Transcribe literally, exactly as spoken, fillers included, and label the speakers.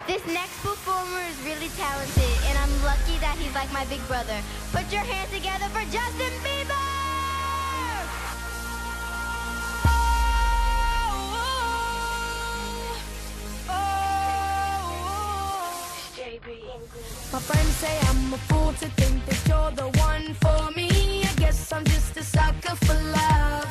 Speaker 1: This next performer is really talented, and I'm lucky that he's like my big brother. Put your hands together for Justin Bieber!
Speaker 2: My friends say I'm a fool to think that you're the one for me. I guess I'm just a sucker for love.